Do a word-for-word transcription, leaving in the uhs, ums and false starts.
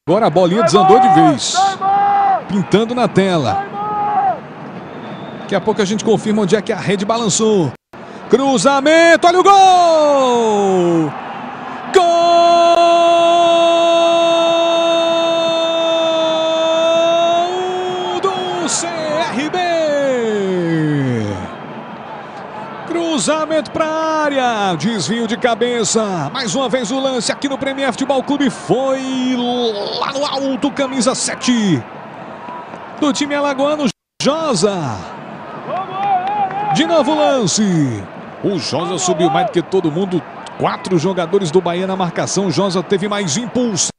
Agora a bolinha desandou de vez. Pintando na tela. Daqui a pouco a gente confirma onde é que a rede balançou. Cruzamento, olha o gol! Gol do C R B! Cruzamento para a área, desvio de cabeça. Mais uma vez o lance aqui no Premier Futebol Clube foi lá no alto, camisa sete do time alagoano, Josa. De novo o lance. O Josa subiu mais do que todo mundo. Quatro jogadores do Bahia na marcação. O Josa teve mais impulso.